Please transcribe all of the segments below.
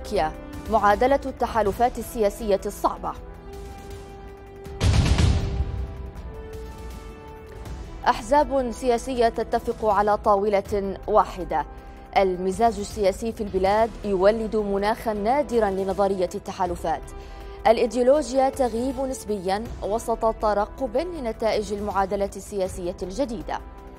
تركيا معادلة التحالفات السياسية الصعبة. أحزاب سياسية تتفق على طاولة واحدة. المزاج السياسي في البلاد يولد مناخا نادرا لنظرية التحالفات. الإيديولوجيا تغيب نسبيا وسط ترقب لنتائج المعادلة السياسية الجديدة.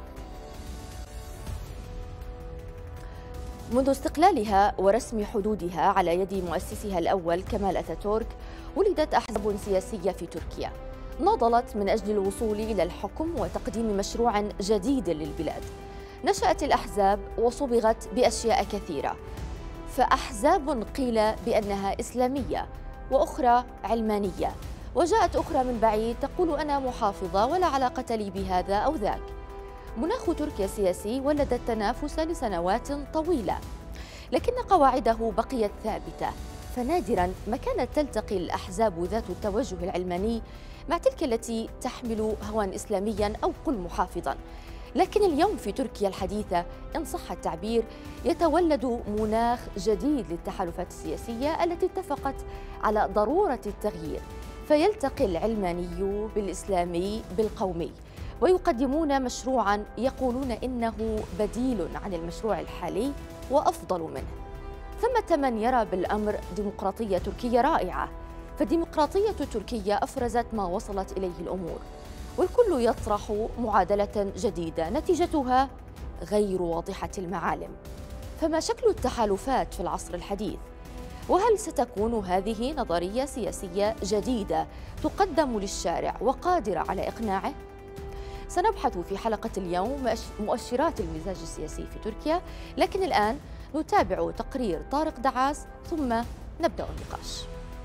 منذ استقلالها ورسم حدودها على يد مؤسسها الأول كمال أتاتورك ولدت أحزاب سياسية في تركيا ناضلت من أجل الوصول إلى الحكم وتقديم مشروع جديد للبلاد. نشأت الأحزاب وصبغت بأشياء كثيرة، فأحزاب قيل بأنها إسلامية وأخرى علمانية، وجاءت أخرى من بعيد تقول أنا محافظة ولا علاقة لي بهذا أو ذاك. مناخ تركيا السياسي ولد التنافس لسنوات طويلة، لكن قواعده بقيت ثابتة، فنادرا ما كانت تلتقي الأحزاب ذات التوجه العلماني مع تلك التي تحمل هوى إسلاميا أو قل محافظا. لكن اليوم في تركيا الحديثة إن صح التعبير يتولد مناخ جديد للتحالفات السياسية التي اتفقت على ضرورة التغيير، فيلتقي العلماني بالإسلامي بالقومي ويقدمون مشروعا يقولون إنه بديل عن المشروع الحالي وأفضل منه. ثمة من يرى بالأمر ديمقراطية تركية رائعة، فالديمقراطية التركية أفرزت ما وصلت إليه الأمور، والكل يطرح معادلة جديدة نتيجتها غير واضحة المعالم. فما شكل التحالفات في العصر الحديث؟ وهل ستكون هذه نظرية سياسية جديدة تقدم للشارع وقادرة على إقناعه؟ سنبحث في حلقة اليوم مؤشرات المزاج السياسي في تركيا، لكن الآن نتابع تقرير طارق دعاس ثم نبدأ النقاش.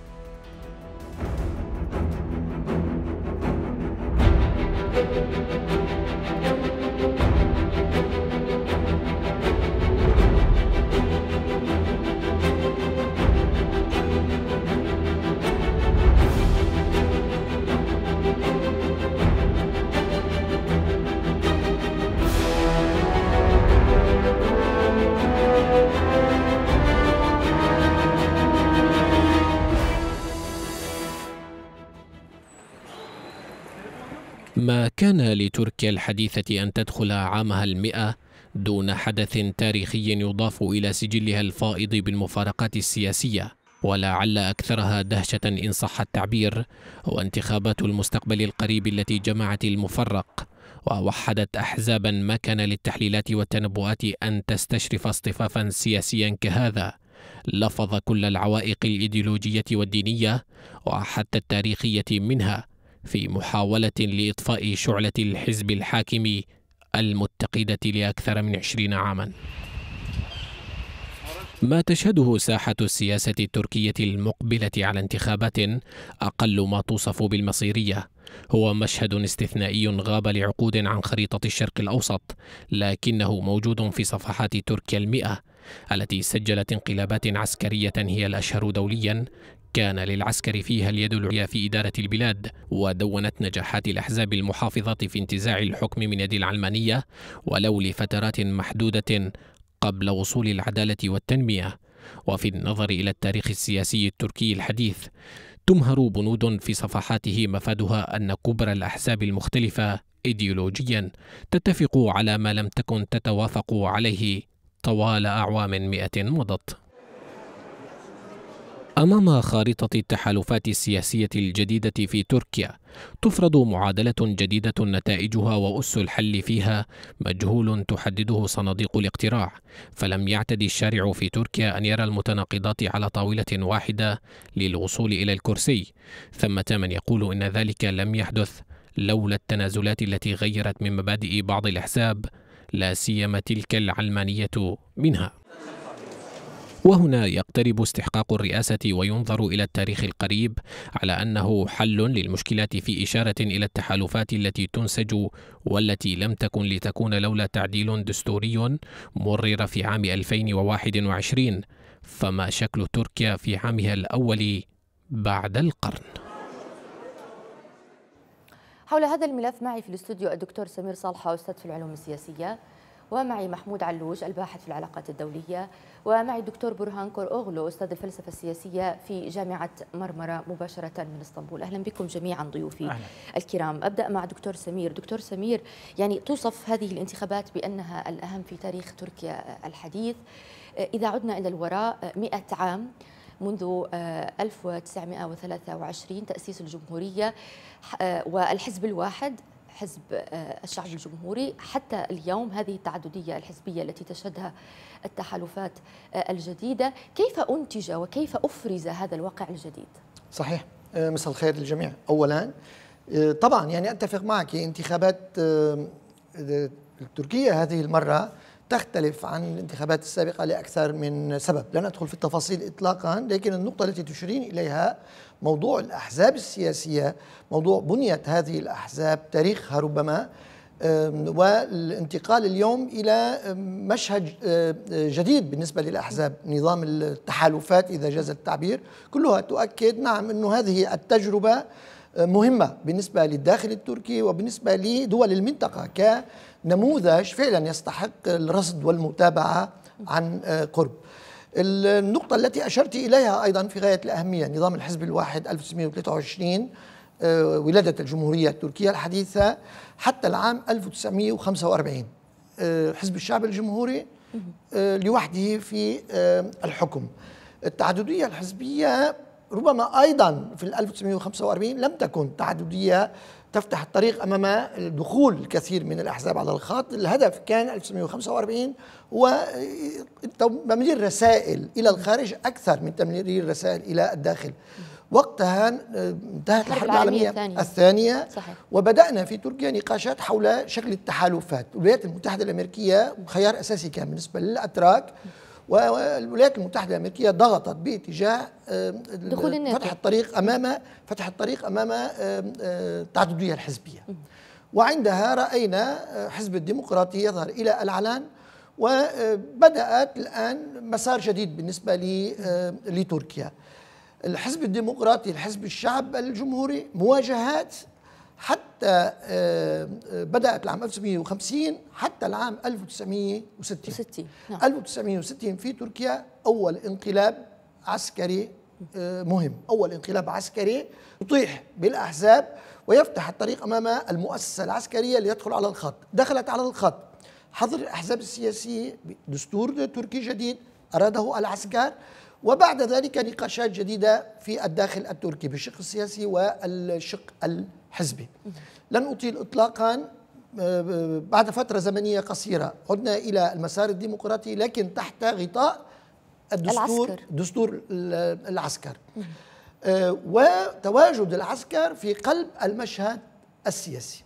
ما كان لتركيا الحديثة أن تدخل عامها 100 دون حدث تاريخي يضاف إلى سجلها الفائض بالمفارقات السياسية، ولعل أكثرها دهشة إن صح التعبير هو انتخابات المستقبل القريب التي جمعت المفرق ووحدت أحزابا ما كان للتحليلات والتنبؤات أن تستشرف اصطفافا سياسيا كهذا لفظ كل العوائق الإيديولوجية والدينية وحتى التاريخية منها في محاولة لإطفاء شعلة الحزب الحاكم المتقدة لأكثر من 20 عاما. ما تشهده ساحة السياسة التركية المقبلة على انتخابات أقل ما توصف بالمصيرية هو مشهد استثنائي غاب لعقود عن خريطة الشرق الأوسط، لكنه موجود في صفحات تركيا 100 التي سجلت انقلابات عسكرية هي الأشهر دوليا كان للعسكر فيها اليد العليا في إدارة البلاد، ودونت نجاحات الأحزاب المحافظة في انتزاع الحكم من يد العلمانية ولو لفترات محدودة قبل وصول العدالة والتنمية. وفي النظر إلى التاريخ السياسي التركي الحديث تمهر بنود في صفحاته مفادها أن كبرى الأحزاب المختلفة إيديولوجيا تتفق على ما لم تكن تتوافق عليه طوال أعوام 100 مضت. أمام خارطة التحالفات السياسية الجديدة في تركيا تفرض معادلة جديدة نتائجها وأس الحل فيها مجهول تحدده صناديق الاقتراع، فلم يعتد الشارع في تركيا أن يرى المتناقضات على طاولة واحدة للوصول إلى الكرسي. ثمة من يقول إن ذلك لم يحدث لولا التنازلات التي غيرت من مبادئ بعض الأحزاب لا سيما تلك العلمانية منها. وهنا يقترب استحقاق الرئاسة وينظر إلى التاريخ القريب على أنه حل للمشكلات في إشارة إلى التحالفات التي تنسج والتي لم تكن لتكون لولا تعديل دستوري مرر في عام 2021. فما شكل تركيا في عامها الأول بعد القرن؟ حول هذا الملف معي في الاستوديو الدكتور سمير صالحة، أستاذ في العلوم السياسية ومعي محمود علوش الباحث في العلاقات الدولية، ومعي الدكتور برهان كور-أوغلو أستاذ الفلسفة السياسية في جامعة مرمرة مباشرة من اسطنبول. أهلا بكم جميعا ضيوفي الكرام. أبدأ مع دكتور سمير. دكتور سمير، يعني توصف هذه الانتخابات بأنها الأهم في تاريخ تركيا الحديث. إذا عدنا إلى الوراء 100 عام منذ 1923 تأسيس الجمهورية والحزب الواحد حزب الشعب الجمهوري، حتى اليوم هذه التعددية الحزبية التي تشهدها التحالفات الجديدة، كيف أنتج وكيف أفرز هذا الواقع الجديد؟ صحيح. مساء الخير للجميع. أولا طبعا يعني أتفق معك، انتخابات تركيا هذه المرة تختلف عن الانتخابات السابقة لأكثر من سبب. لن أدخل في التفاصيل إطلاقا، لكن النقطة التي تشيرين إليها موضوع الأحزاب السياسية، موضوع بنية هذه الأحزاب، تاريخها ربما، والانتقال اليوم إلى مشهد جديد بالنسبة للأحزاب، نظام التحالفات إذا جاز التعبير، كلها تؤكد نعم أن هذه التجربة مهمة بالنسبة للداخل التركي وبالنسبة لدول المنطقة كنموذج فعلا يستحق الرصد والمتابعة عن قرب. النقطة التي أشرت إليها أيضا في غاية الأهمية، نظام الحزب الواحد 1923، ولادة الجمهورية التركية الحديثة حتى العام 1945، حزب الشعب الجمهوري لوحده في الحكم. التعددية الحزبية ربما أيضا في 1945 لم تكن تعددية تفتح الطريق أمام دخول الكثير من الأحزاب على الخط. الهدف كان 1945 هو تمرير رسائل إلى الخارج أكثر من تمرير رسائل إلى الداخل. وقتها انتهت الحرب العالمية الثانية، وبدأنا في تركيا نقاشات حول شكل التحالفات. الولايات المتحدة الأمريكية خيار أساسي كان بالنسبة للأتراك، والولايات المتحدة الأمريكية ضغطت باتجاه فتح الطريق أمام التعددية الحزبية. وعندها رأينا حزب الديمقراطي يظهر إلى الإعلان، وبدأت الآن مسار جديد بالنسبة لتركيا. الحزب الديمقراطي، الحزب الشعب الجمهوري، مواجهات حتى بدأت العام 1950 حتى العام 1960. 1960 في تركيا أول انقلاب عسكري مهم، أول انقلاب عسكري يطيح بالأحزاب ويفتح الطريق أمام المؤسسة العسكرية ليدخل على الخط. دخلت على الخط، حظر الأحزاب السياسية بدستور تركي جديد أراده العسكر، وبعد ذلك نقاشات جديدة في الداخل التركي بالشق السياسي والشق الحزبي. لن أطيل إطلاقا. بعد فترة زمنية قصيرة عدنا إلى المسار الديمقراطي، لكن تحت غطاء دستور العسكر، وتواجد العسكر في قلب المشهد السياسي.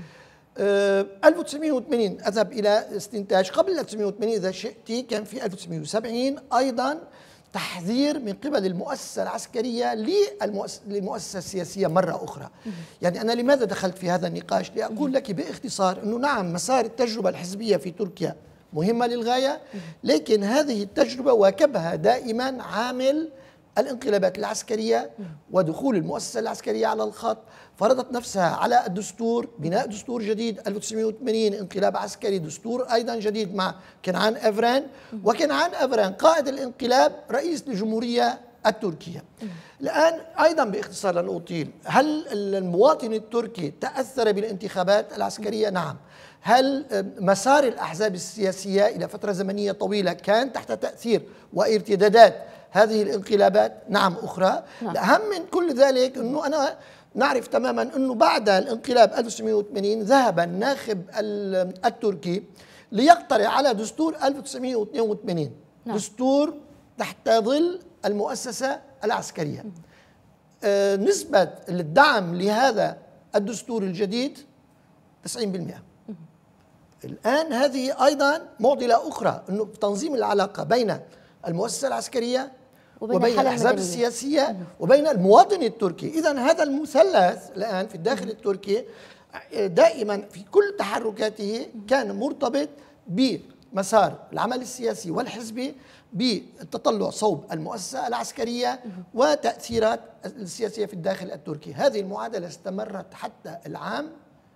1980 أذهب إلى استنتاج. قبل 1980 إذا شئت كان في 1970 أيضا تحذير من قبل المؤسسة العسكرية للمؤسسة السياسية مرة أخرى. يعني أنا لماذا دخلت في هذا النقاش؟ لأقول لك باختصار أنه نعم، مسار التجربة الحزبية في تركيا مهمة للغاية، لكن هذه التجربة واكبها دائما عامل الانقلابات العسكرية ودخول المؤسسة العسكرية على الخط. فرضت نفسها على الدستور، بناء دستور جديد 1980، انقلاب عسكري، دستور أيضا جديد مع كنعان أفران. وكنعان أفران قائد الانقلاب رئيس الجمهورية التركية. الآن أيضا باختصار لن أطيل، هل المواطن التركي تأثر بالانتخابات العسكرية؟ نعم. هل مسار الأحزاب السياسية إلى فترة زمنية طويلة كان تحت تأثير وارتدادات هذه الانقلابات؟ نعم أخرى. الأهم من كل ذلك أنه أنا نعرف تماما أنه بعد الانقلاب 1980 ذهب الناخب التركي ليقترح على دستور 1982، دستور تحت ظل المؤسسة العسكرية. نسبة الدعم لهذا الدستور الجديد 90%. الآن هذه أيضا معضلة أخرى، أنه تنظيم العلاقة بين المؤسسة العسكرية وبين الأحزاب السياسية وبين المواطن التركي. إذن هذا المثلث الآن في الداخل التركي دائما في كل تحركاته كان مرتبط بمسار العمل السياسي والحزبي، بالتطلع صوب المؤسسة العسكرية وتأثيرات السياسية في الداخل التركي. هذه المعادلة استمرت حتى العام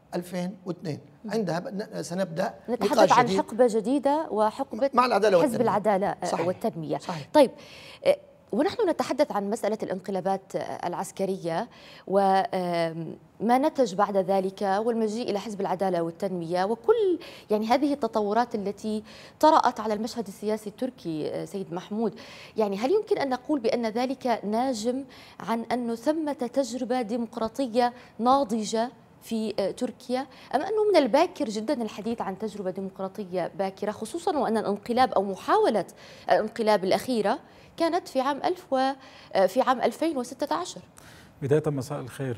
2002. عندها سنبدأ نتحدث عن حقبة جديدة وحقبة مع العدالة حزب العدالة والتنمية. صحيح. طيب، ونحن نتحدث عن مسألة الانقلابات العسكرية وما نتج بعد ذلك والمجيء إلى حزب العدالة والتنمية وكل يعني هذه التطورات التي طرأت على المشهد السياسي التركي سيد محمود، يعني هل يمكن أن نقول بأن ذلك ناجم عن أنه ثمة تجربة ديمقراطية ناضجة في تركيا، أم أنه من الباكر جدا الحديث عن تجربة ديمقراطية باكرة، خصوصا وأن الانقلاب أو محاولة الانقلاب الأخيرة كانت في عام 2016؟ بداية مساء الخير.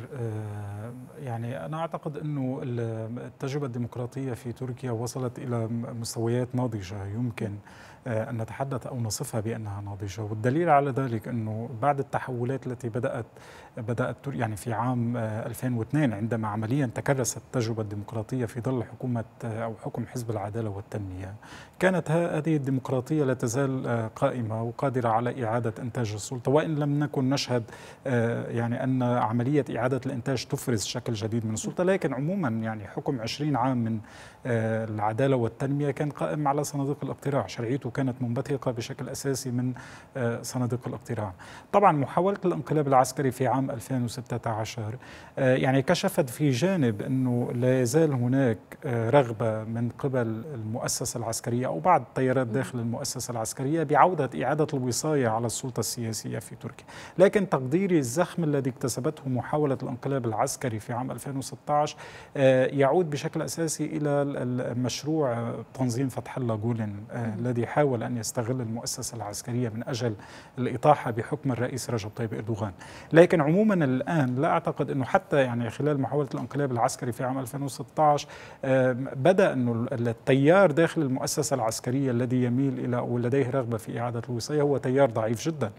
يعني أنا أعتقد أنه التجربة الديمقراطية في تركيا وصلت إلى مستويات ناضجة يمكن أن نتحدث أو نصفها بأنها ناضجة، والدليل على ذلك أنه بعد التحولات التي بدأت يعني في عام 2002 عندما عمليا تكرست التجربة الديمقراطية في ظل حكومة أو حكم حزب العدالة والتنمية، كانت هذه الديمقراطية لا تزال قائمة وقادرة على إعادة إنتاج السلطة، وإن لم نكن نشهد يعني أن عملية إعادة الإنتاج تفرز شكل جديد من السلطة، لكن عموما يعني حكم 20 عام من العدالة والتنمية كان قائم على صناديق الاقتراع، شرعيته كانت منبثقة بشكل أساسي من صناديق الاقتراع. طبعا محاولة الانقلاب العسكري في عام 2016 يعني كشفت في جانب أنه لا يزال هناك رغبة من قبل المؤسسة العسكرية أو بعض التيارات داخل المؤسسة العسكرية بعودة إعادة الوصاية على السلطة السياسية في تركيا، لكن تقديري الزخم الذي اكتسبته محاولة الانقلاب العسكري في عام 2016 يعود بشكل أساسي إلى المشروع تنظيم فتح الله جولن الذي حاول أن يستغل المؤسسة العسكرية من أجل الإطاحة بحكم الرئيس رجب طيب إردوغان. لكن عموما الآن لا أعتقد أنه حتى يعني خلال محاولة الانقلاب العسكري في عام 2016 بدأ أنه التيار داخل المؤسسة العسكرية الذي يميل إلى أو لديه رغبة في إعادة الوصاية هو تيار ضعيف جدا.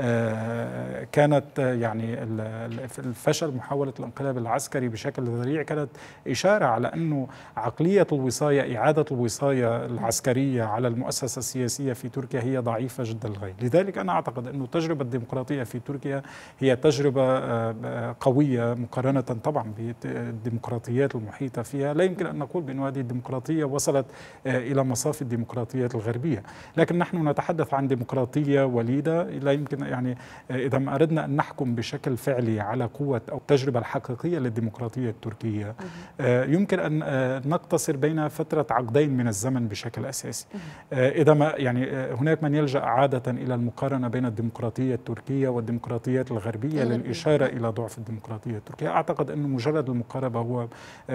كانت يعني الفشل محاولة الانقلاب العسكري بشكل ذريع كانت إشارة على أنه عقلية الوصاية، إعادة الوصاية العسكرية على المؤسسة السياسية في تركيا هي ضعيفة جدا للغاية. لذلك أنا أعتقد أن التجربة الديمقراطية في تركيا هي تجربة قوية مقارنة طبعا بالديمقراطيات المحيطة فيها. لا يمكن أن نقول بأن هذه الديمقراطية وصلت إلى مصاف الديمقراطيات الغربية، لكن نحن نتحدث عن ديمقراطية وليدة. لا يمكن يعني إذا ما أردنا أن نحكم بشكل فعلي على قوة أو التجربة الحقيقية للديمقراطية التركية يمكن أن نقتصر بين فترة عقدين من الزمن بشكل أساسي. إذا ما يعني هناك من يلجأ عادة إلى المقارنة بين الديمقراطية التركية والديمقراطيات الغربية للإشارة إلى ضعف الديمقراطية التركية. أعتقد أن مجرد المقاربة هو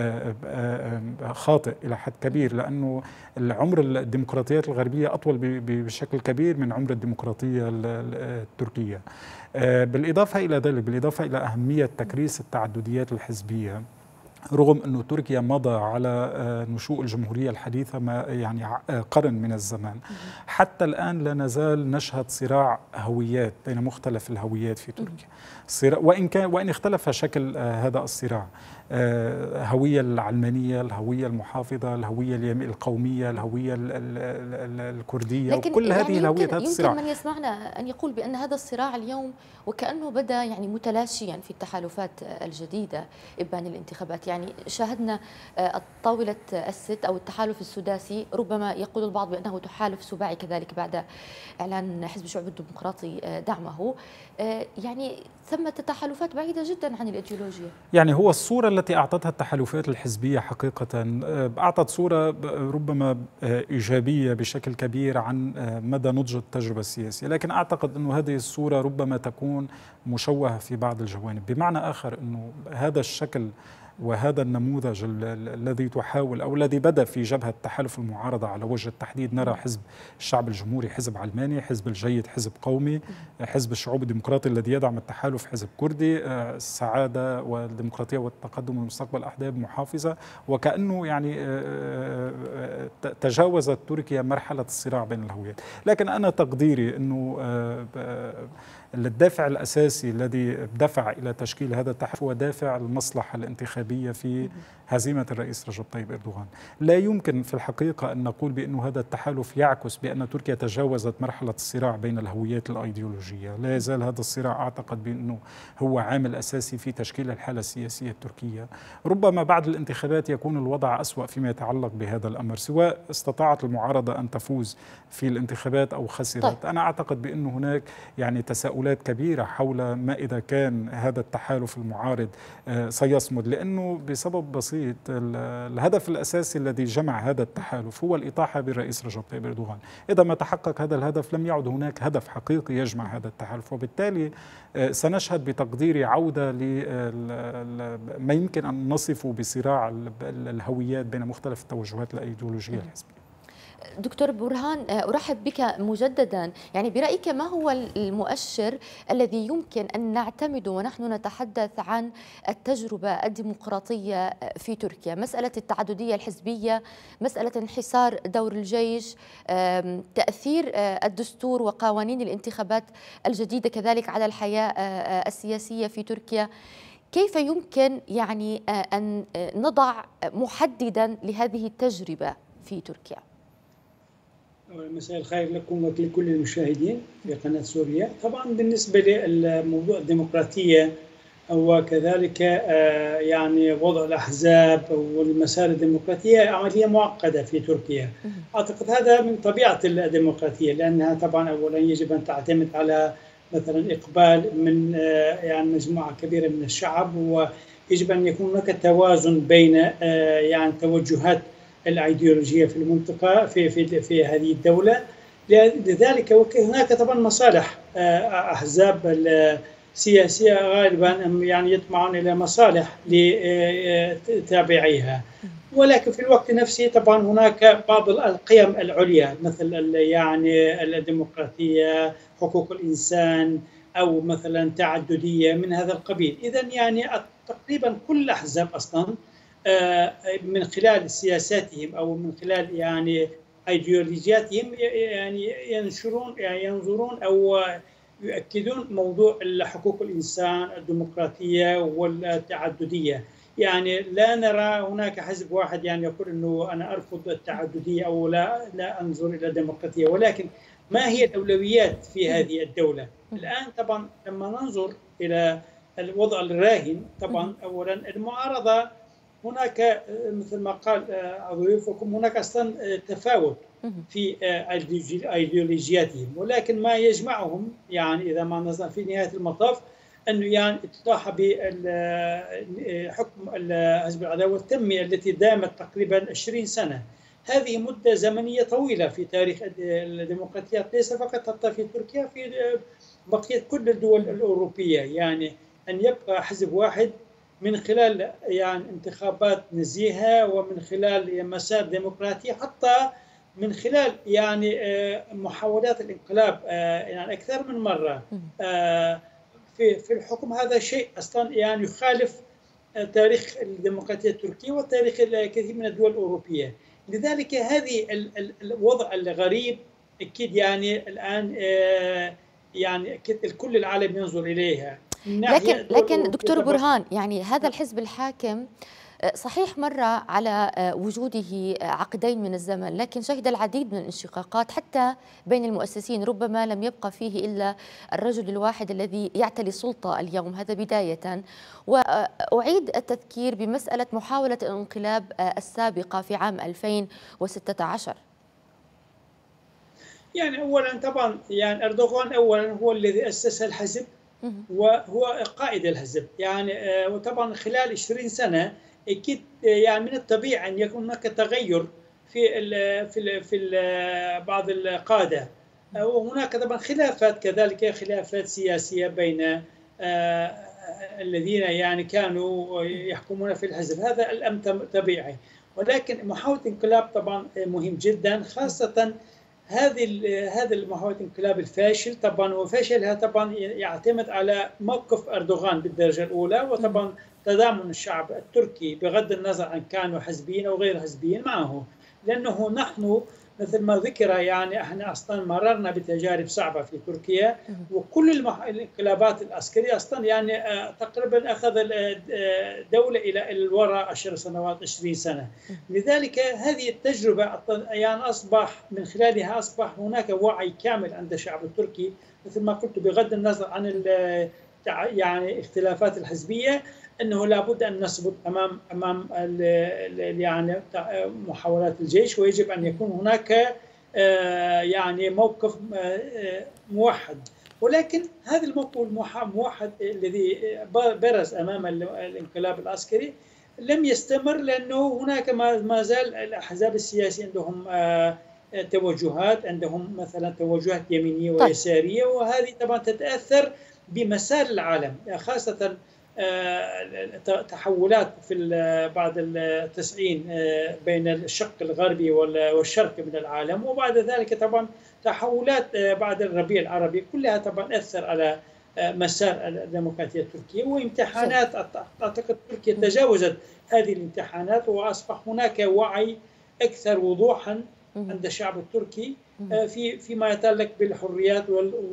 خاطئ إلى حد كبير، لأنه العمر الديمقراطيات الغربية أطول بشكل كبير من عمر الديمقراطية التركية. بالإضافة إلى ذلك، بالإضافة إلى أهمية تكريس التعدديات الحزبية، رغم أن تركيا مضى على نشوء الجمهورية الحديثة ما يعني قرن من الزمان، حتى الآن لا نزال نشهد صراع هويات بين مختلف الهويات في تركيا، وإن اختلف شكل هذا الصراع، الهوية العلمانية، الهوية المحافظة، الهوية القومية، الهوية الكردية، وكل يعني هذه الهويات. هذا الصراع يمكن من يسمعنا أن يقول بأن هذا الصراع اليوم وكأنه بدأ يعني متلاشيا في التحالفات الجديدة إبان الانتخابات. يعني شاهدنا طاولة الست أو التحالف السداسي، ربما يقول البعض بأنه تحالف سباعي كذلك بعد إعلان حزب الشعب الديمقراطي دعمه. يعني ثمة تحالفات بعيدة جدا عن الإيديولوجيا. يعني هو الصورة التي أعطتها التحالفات الحزبية حقيقة أعطت صورة ربما إيجابية بشكل كبير عن مدى نضج التجربة السياسية، لكن أعتقد أن هذه الصورة ربما تكون مشوهة في بعض الجوانب. بمعنى آخر أنه هذا الشكل وهذا النموذج الذي تحاول أو الذي بدأ في جبهة التحالف المعارضة على وجه التحديد، نرى حزب الشعب الجمهوري حزب علماني، حزب الجيد حزب قومي، حزب الشعوب الديمقراطي الذي يدعم التحالف حزب كردي، السعادة والديمقراطية والتقدم والمستقبل أحزاب محافظة، وكأنه يعني تجاوزت تركيا مرحلة الصراع بين الهويات. لكن أنا تقديري أنه الدافع الأساسي الذي دفع إلى تشكيل هذا التحالف هو دافع المصلحة الانتخابية في هزيمة الرئيس رجب طيب إردوغان. لا يمكن في الحقيقة أن نقول بأن هذا التحالف يعكس بأن تركيا تجاوزت مرحلة الصراع بين الهويات الأيديولوجية. لا يزال هذا الصراع أعتقد بأنه هو عامل أساسي في تشكيل الحالة السياسية التركية. ربما بعد الانتخابات يكون الوضع أسوأ فيما يتعلق بهذا الأمر، سواء استطاعت المعارضة أن تفوز في الانتخابات أو خسرت. أنا أعتقد بأن هناك يعني تساؤلات كبيرة حول ما إذا كان هذا التحالف المعارض سيصمد، لأنه بسبب بسيط الهدف الأساسي الذي جمع هذا التحالف هو الإطاحة بالرئيس رجب طيب إردوغان. إذا ما تحقق هذا الهدف لم يعد هناك هدف حقيقي يجمع هذا التحالف، وبالتالي سنشهد بتقديري عودة ما يمكن أن نصفه بصراع الهويات بين مختلف التوجهات الأيديولوجية الحزبية. دكتور برهان، أرحب بك مجددا. يعني برأيك ما هو المؤشر الذي يمكن أن نعتمده ونحن نتحدث عن التجربة الديمقراطية في تركيا؟ مسألة التعددية الحزبية، مسألة انحسار دور الجيش، تأثير الدستور وقوانين الانتخابات الجديدة كذلك على الحياة السياسية في تركيا. كيف يمكن يعني أن نضع محددا لهذه التجربة في تركيا؟ مساء الخير لكم ولكل المشاهدين في قناة سوريا. طبعا بالنسبة للموضوع الديمقراطية وكذلك يعني وضع الأحزاب والمسار الديمقراطية عملية معقدة في تركيا. أعتقد هذا من طبيعة الديمقراطية، لأنها طبعا أولا يجب أن تعتمد على مثلا إقبال من يعني مجموعة كبيرة من الشعب، ويجب أن يكون هناك توازن بين يعني توجهات الأيديولوجية في المنطقة في هذه الدولة. لذلك هناك طبعا مصالح أحزاب السياسية غالبا يعني يطمعون إلى مصالح لتابعيها، ولكن في الوقت نفسه طبعا هناك بعض القيم العليا مثل يعني الديمقراطية، حقوق الإنسان، أو مثلا تعددية من هذا القبيل. إذن يعني تقريبا كل الأحزاب أصلا من خلال سياساتهم أو من خلال يعني أيديولوجياتهم يعني ينظرون أو يؤكدون موضوع حقوق الإنسان، الديمقراطية والتعددية. يعني لا نرى هناك حزب واحد يعني يقول أنه أنا أرفض التعددية أو لا أنظر إلى الديمقراطية، ولكن ما هي الأولويات في هذه الدولة؟ الآن طبعا لما ننظر إلى الوضع الراهن، طبعا أولا المعارضة هناك مثل ما قال ضيوفكم هناك أصلا تفاوت في أيديولوجياتهم، ولكن ما يجمعهم يعني إذا ما نظر في نهاية المطاف أنه يعني اطاحة بحكم حزب العدالة والتنمية التي دامت تقريبا 20 سنة. هذه مدة زمنية طويلة في تاريخ الديمقراطيات، ليس فقط حتى في تركيا، في بقية كل الدول الأوروبية. يعني أن يبقى حزب واحد من خلال يعني انتخابات نزيهة ومن خلال مسار ديمقراطي، حتى من خلال يعني محاولات الانقلاب يعني أكثر من مرة في الحكم. هذا شيء أصلا يعني يخالف تاريخ الديمقراطية التركية وتاريخ الكثير من الدول الأوروبية. لذلك هذه الوضع الغريب أكيد يعني الآن يعني كل العالم ينظر إليها. لكن دكتور برهان، يعني هذا الحزب الحاكم صحيح مر على وجوده عقدين من الزمن، لكن شهد العديد من الانشقاقات حتى بين المؤسسين. ربما لم يبقى فيه إلا الرجل الواحد الذي يعتلي السلطة اليوم، هذا بداية. وأعيد التذكير بمسألة محاولة الانقلاب السابقة في عام 2016. يعني أولا طبعا يعني أردوغان أولا هو الذي أسس الحزب وهو قائد الحزب يعني، وطبعا خلال 20 سنة أكيد يعني من الطبيعي أن يكون هناك تغير في بعض القادة، وهناك طبعا خلافات كذلك خلافات سياسية بين الذين يعني كانوا يحكمون في الحزب. هذا الأمر طبيعي، ولكن محاولة انقلاب طبعا مهم جدا، خاصة هذا المحاولة الانقلاب الفاشل طبعا، وفشلها طبعا يعتمد على موقف أردوغان بالدرجة الأولى، وطبعا تضامن الشعب التركي بغض النظر عن كانوا حزبيين أو غير حزبيين معه، لأنه نحن مثل ما ذكر يعني احنا اصلا مررنا بتجارب صعبه في تركيا، وكل الانقلابات العسكريه اصلا يعني تقريبا اخذ الدوله الى الوراء 10 سنوات 20 سنه. لذلك هذه التجربه يعني اصبح من خلالها اصبح هناك وعي كامل عند الشعب التركي، مثل ما قلت بغض النظر عن يعني اختلافات الحزبيه، انه لابد ان نثبت امام يعني محاولات الجيش، ويجب ان يكون هناك يعني موقف موحد. ولكن هذا الموقف الموحد الذي برز امام الانقلاب العسكري لم يستمر، لانه هناك ما زال الاحزاب السياسيه عندهم توجهات، عندهم مثلا توجهات يمينيه ويساريه، وهذه طبعا تتاثر بمسار العالم، خاصه تحولات في بعد التسعين بين الشق الغربي والشرق من العالم، وبعد ذلك طبعا تحولات بعد الربيع العربي، كلها طبعا أثر على مسار الديمقراطية التركية. وامتحانات أعتقد تركيا تجاوزت هذه الامتحانات، وأصبح هناك وعي أكثر وضوحا عند الشعب التركي فيما يتعلق بالحريات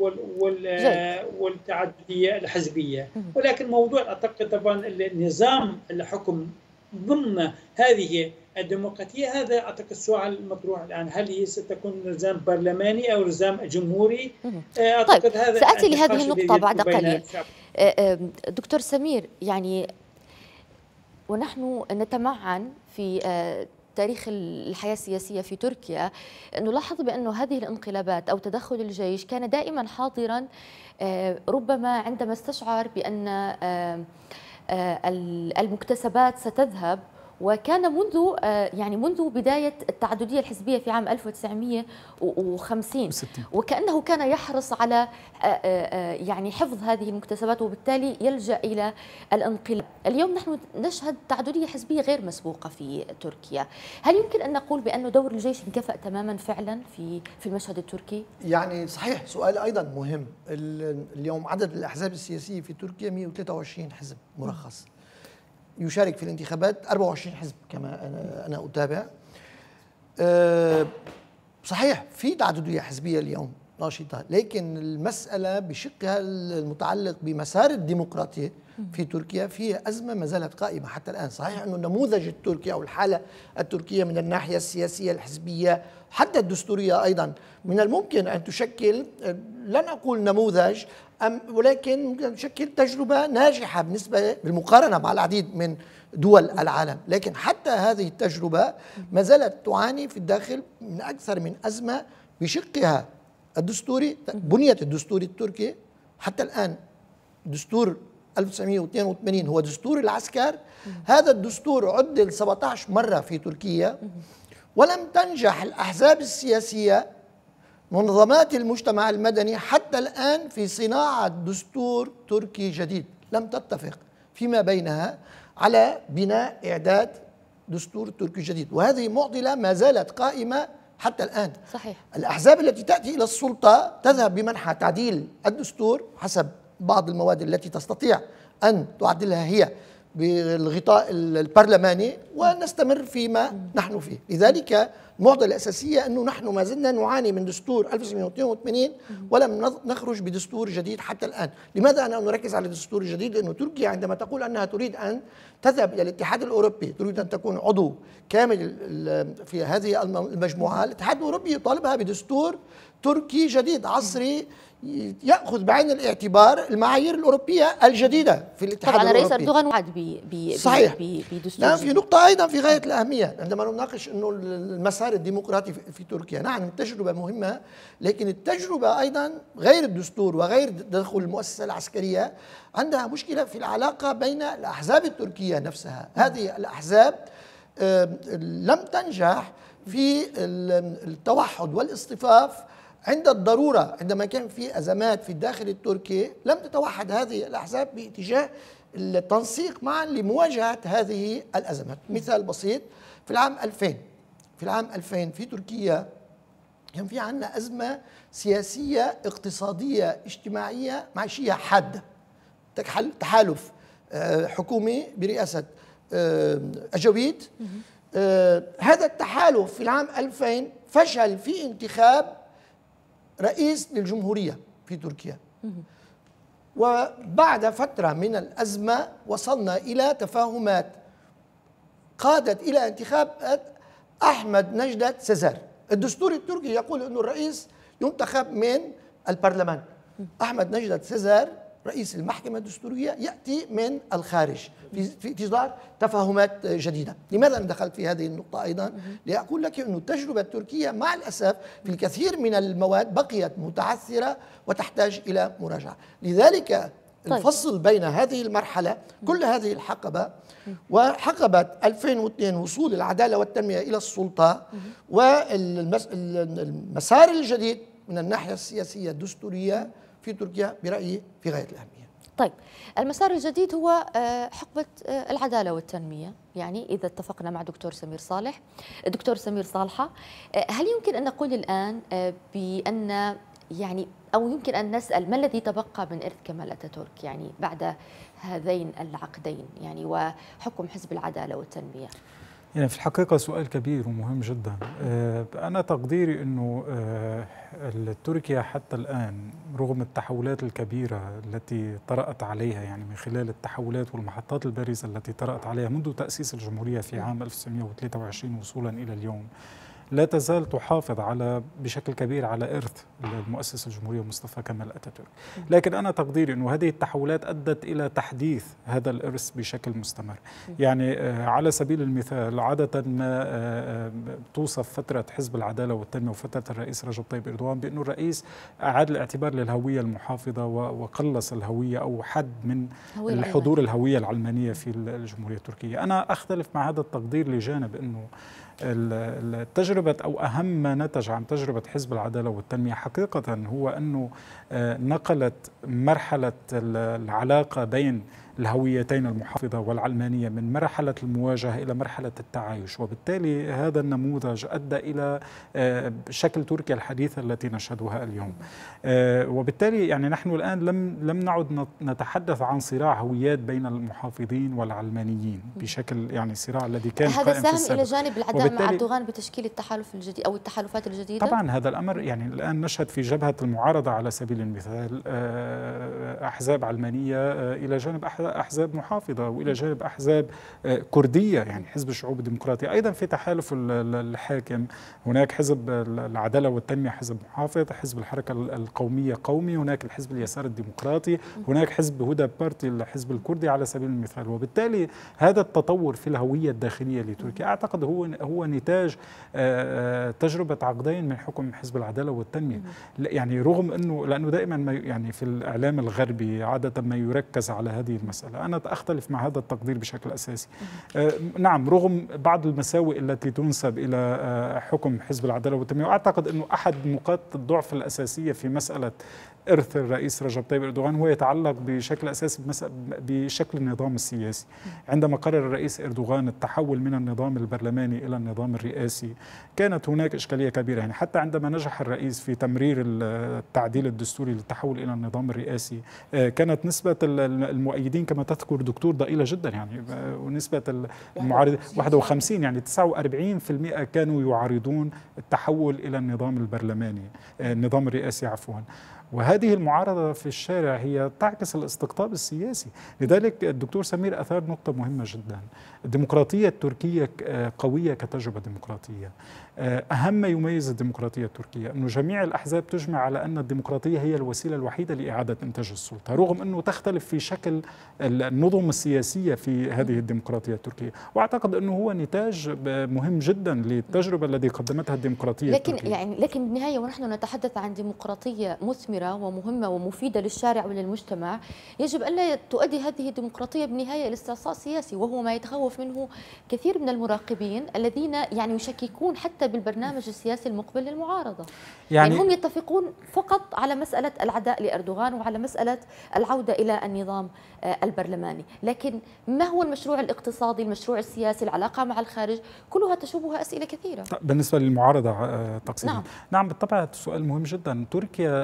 والتعددية الحزبية. ولكن موضوع أعتقد طبعا النظام الحكم ضمن هذه الديمقراطية، هذا أعتقد سؤال مطروح الآن، هل هي ستكون نظام برلماني أو نظام جمهوري؟ أعتقد طيب هذا سأتي لهذه النقطة بعد قليل. دكتور سمير، يعني ونحن نتمعن في تاريخ الحياة السياسية في تركيا، نلاحظ بأن هذه الانقلابات أو تدخل الجيش كان دائما حاضرا، ربما عندما استشعر بأن المكتسبات ستذهب، وكان منذ بداية التعددية الحزبية في عام 1950 وكأنه كان يحرص على يعني حفظ هذه المكتسبات، وبالتالي يلجأ إلى الانقلاب. اليوم نحن نشهد تعددية حزبية غير مسبوقة في تركيا، هل يمكن أن نقول بأن دور الجيش انكفأ تماما فعلا في المشهد التركي؟ يعني صحيح، سؤال أيضا مهم. اليوم عدد الأحزاب السياسية في تركيا 123 حزب مرخص، يشارك في الانتخابات 24 حزب كما أنا أتابع. صحيح في تعددية حزبية اليوم ناشطة، لكن المسألة بشقها المتعلق بمسار الديمقراطية في تركيا فيه أزمة ما زالت قائمة حتى الآن. صحيح أن النموذج التركي أو الحالة التركية من الناحية السياسية الحزبية حتى الدستورية أيضا من الممكن أن تشكل، لن أقول نموذج، ولكن ممكن تشكل تجربة ناجحة بالمقارنة مع العديد من دول العالم. لكن حتى هذه التجربة ما زالت تعاني في الداخل من أكثر من أزمة بشقها الدستوري. بنية الدستور التركي حتى الآن دستور 1982 هو دستور العسكر. هذا الدستور عدل 17 مرة في تركيا، ولم تنجح الأحزاب السياسية منظمات المجتمع المدني حتى الآن في صناعة دستور تركي جديد. لم تتفق فيما بينها على بناء إعداد دستور تركي جديد، وهذه معضلة ما زالت قائمة حتى الآن. صحيح. الأحزاب التي تأتي إلى السلطة تذهب بمنحى تعديل الدستور حسب بعض المواد التي تستطيع أن تعدلها هي بالغطاء البرلماني، ونستمر فيما نحن فيه. لذلك المعضلة الأساسية أنه نحن ما زلنا نعاني من دستور 1982 ولم نخرج بدستور جديد حتى الآن. لماذا أنا نركز على الدستور الجديد؟ لأنه تركيا عندما تقول أنها تريد أن تذهب إلى الاتحاد الأوروبي، تريد أن تكون عضو كامل في هذه المجموعة، الاتحاد الأوروبي يطالبها بدستور تركي جديد عصري يأخذ بعين الاعتبار المعايير الأوروبية الجديدة في الاتحاد طبعا الأوروبي. الرئيس أردوغان وعد بدستور. نعم، في نقطة أيضا في غاية الأهمية عندما نناقش أنه المسار الديمقراطي في تركيا. نعم التجربة مهمة، لكن التجربة أيضا غير الدستور وغير تدخل المؤسسة العسكرية عندها مشكلة في العلاقة بين الأحزاب التركية نفسها. هذه الأحزاب لم تنجح في التوحد والاصطفاف عند الضرورة. عندما كان في أزمات في الداخل التركي لم تتوحد هذه الأحزاب باتجاه التنسيق معا لمواجهة هذه الأزمات. مثال بسيط، في العام 2000 في تركيا كان في عندنا أزمة سياسية اقتصادية اجتماعية معيشية حادة، تحالف حكومي برئاسة أجويد هذا التحالف في العام 2000 فشل في انتخاب رئيس للجمهورية في تركيا، وبعد فترة من الأزمة وصلنا إلى تفاهمات قادت إلى انتخاب أحمد نجدة سيزار. الدستور التركي يقول أن الرئيس ينتخب من البرلمان. أحمد نجدة سيزار رئيس المحكمة الدستورية يأتي من الخارج في انتظار تفاهمات جديدة. لماذا أنا دخلت في هذه النقطة أيضا؟ لأقول لك أن التجربة التركية مع الأسف في الكثير من المواد بقيت متعثرة وتحتاج إلى مراجعة. لذلك الفصل بين هذه المرحلة كل هذه الحقبة وحقبة 2002 وصول العدالة والتنمية إلى السلطة والمسار الجديد من الناحية السياسية الدستورية في تركيا برأيي في غاية الأهمية. طيب المسار الجديد هو حقبة العدالة والتنمية، يعني إذا اتفقنا مع دكتور سمير صالحة، هل يمكن أن نقول الآن بأن يعني أو يمكن أن نسأل ما الذي تبقى من إرث كمال أتاتورك يعني بعد هذين العقدين يعني وحكم حزب العدالة والتنمية؟ يعني في الحقيقة سؤال كبير ومهم جدا. أنا تقديري أنه تركيا حتى الآن رغم التحولات الكبيرة التي طرأت عليها، يعني من خلال التحولات والمحطات البارزة التي طرأت عليها منذ تأسيس الجمهورية في عام 1923 وصولا إلى اليوم، لا تزال تحافظ على بشكل كبير على إرث المؤسس الجمهورية مصطفى كمال أتاتورك. لكن أنا تقديري أنه هذه التحولات أدت إلى تحديث هذا الإرث بشكل مستمر. يعني على سبيل المثال عادة ما توصف فترة حزب العدالة والتنمية وفترة الرئيس رجب طيب إردوغان بأنه الرئيس أعاد الاعتبار للهوية المحافظة وقلص الهوية أو حد من الحضور الهوية العلمانية في الجمهورية التركية. أنا أختلف مع هذا التقدير لجانب أنه التجربة أو أهم ما نتج عن تجربة حزب العدالة والتنمية حقيقة هو أنه نقلت مرحلة العلاقة بين الهويتين المحافظة والعلمانية من مرحلة المواجهة إلى مرحلة التعايش، وبالتالي هذا النموذج أدى إلى شكل تركيا الحديثة التي نشهدها اليوم. وبالتالي يعني نحن الآن لم نعد نتحدث عن صراع هويات بين المحافظين والعلمانيين بشكل يعني صراع الذي كان هذا قائم في ساهم السابق. إلى جانب العداء مع أردوغان بتشكيل التحالف الجديد أو التحالفات الجديدة؟ طبعا هذا الأمر يعني الآن نشهد في جبهة المعارضة على سبيل المثال أحزاب علمانية إلى جانب أحزاب محافظة وإلى جانب أحزاب كردية، يعني حزب الشعوب الديمقراطي أيضا في تحالف الحاكم. هناك حزب العدالة والتنمية حزب محافظ، حزب الحركة القومية قومي، هناك الحزب اليسار الديمقراطي، هناك حزب هدى بارتي الحزب الكردي على سبيل المثال. وبالتالي هذا التطور في الهوية الداخلية لتركيا أعتقد هو نتاج تجربة عقدين من حكم حزب العدالة والتنمية. يعني رغم أنه لأنه دائما يعني في الإعلام الغربي عادة ما يركز على هذه المسألة، أنا أختلف مع هذا التقدير بشكل أساسي. نعم رغم بعض المساوئ التي تنسب إلى حكم حزب العدالة والتنمية، وأعتقد أنه أحد نقاط الضعف الأساسية في مسألة إرث الرئيس رجب طيب إردوغان هو يتعلق بشكل أساسي بشكل النظام السياسي. عندما قرر الرئيس إردوغان التحول من النظام البرلماني إلى النظام الرئاسي كانت هناك إشكالية كبيرة. يعني حتى عندما نجح الرئيس في تمرير التعديل الدستوري للتحول إلى النظام الرئاسي كانت نسبة المؤيدين كما تذكر دكتور ضئيلة جدا، يعني ونسبة المعارضين 51، يعني 49% كانوا يعارضون التحول إلى النظام البرلماني النظام الرئاسي عفوا. وهذه المعارضة في الشارع هي تعكس الاستقطاب السياسي. لذلك الدكتور سمير أثار نقطة مهمة جدا. الديمقراطية التركية قوية كتجربة ديمقراطية. أهم ما يميز الديمقراطية التركية أنه جميع الأحزاب تجمع على أن الديمقراطية هي الوسيلة الوحيدة لإعادة إنتاج السلطة، رغم أنه تختلف في شكل النظم السياسية في هذه الديمقراطية التركية. وأعتقد أنه هو نتاج مهم جدا للتجربة التي قدمتها الديمقراطية التركية. لكن بالنهاية ونحن نتحدث عن ديمقراطية مثمرة ومهمة ومفيدة للشارع وللمجتمع، يجب ألا تؤدي هذه الديمقراطية بالنهاية إلى استعصاء سياسي، وهو ما يتخوف منه كثير من المراقبين الذين يعني يشككون حتى بالبرنامج السياسي المقبل للمعارضة. يعني هم يتفقون فقط على مسألة العداء لأردوغان وعلى مسألة العودة إلى النظام البرلماني، لكن ما هو المشروع الاقتصادي، المشروع السياسي، العلاقة مع الخارج، كلها تشوبها أسئلة كثيرة. بالنسبة للمعارضة تقصيدا. نعم. نعم بالطبع سؤال مهم جدا. تركيا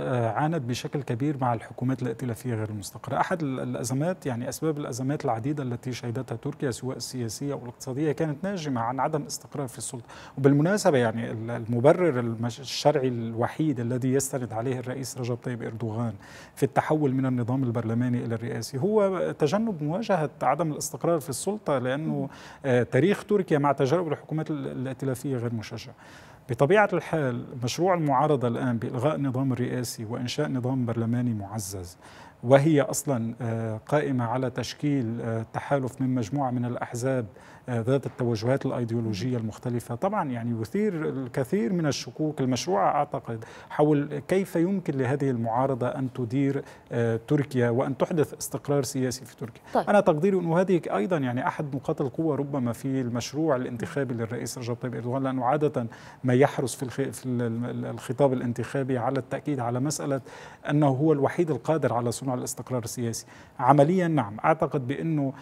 عانت بشكل كبير مع الحكومات الائتلافية غير المستقرة. أحد الأزمات، يعني أسباب الأزمات العديدة التي شهدتها تركيا سواء السياسية أو الاقتصادية كانت ناجمة عن عدم استقرار في السلطة. وبالمناسبة يعني المبرر الشرعي الوحيد الذي يستند عليه الرئيس رجب طيب إردوغان في التحول من النظام البرلماني إلى الرئاسي هو تجنب مواجهة عدم الاستقرار في السلطة، لأنه تاريخ تركيا مع تجارب الحكومات الائتلافية غير مشجع. بطبيعة الحال مشروع المعارضة الآن بإلغاء النظام الرئاسي وإنشاء نظام برلماني معزز، وهي أصلا قائمة على تشكيل تحالف من مجموعة من الأحزاب ذات التوجهات الأيديولوجية المختلفة، طبعا يعني يثير الكثير من الشكوك المشروعة أعتقد حول كيف يمكن لهذه المعارضة أن تدير تركيا وأن تحدث استقرار سياسي في تركيا. طيب. أنا تقديري أنه هذه أيضا يعني أحد نقاط القوة ربما في المشروع الانتخابي للرئيس رجب طيب إردوغان، لأنه عادة ما يحرص في الخطاب الانتخابي على التأكيد على مسألة أنه هو الوحيد القادر على صنع الاستقرار السياسي. عمليا نعم، أعتقد بأنه